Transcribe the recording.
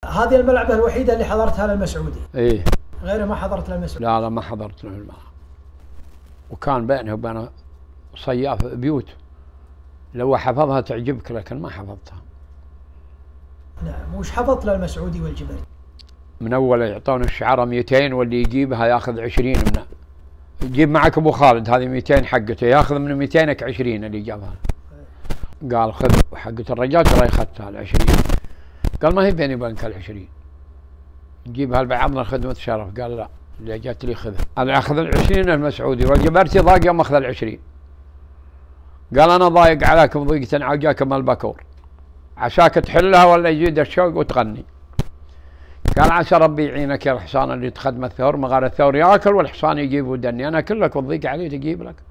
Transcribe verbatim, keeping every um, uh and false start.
هذه الملعبة الوحيدة اللي حضرتها للمسعودي؟ ايه. غيره ما حضرت للمسعودي؟ لا لا ما حضرت له الملعب. وكان بينه وبين صياف بيوت، لو حفظها تعجبك لكن ما حفظتها. نعم. وش حفظت للمسعودي والجبري؟ من اول يعطون الشعره مئتين واللي يجيبها ياخذ عشرين منه. جيب معك ابو خالد هذه مئتين حقته، ياخذ من مئتينك عشرين اللي جابها. قال خذ حقة الرجال ترى اخذتها العشرين. قال ما هي بيني وبينك العشرين، نجيبها لبعضنا خدمة شرف. قال لا اللي جات لي خذها. انا اخذ العشرين المسعودي والجبرتي ضاق يوم اخذ العشرين. قال انا ضايق عليكم ضيقة عوجاكم البكور، عساك تحلها ولا يجيد الشوق وتغني. قال عسى ربي يعينك يا الحصان اللي تخدم الثور، مغار الثور ياكل والحصان يجيب ودني، انا كلك وتضيق علي تجيب لك.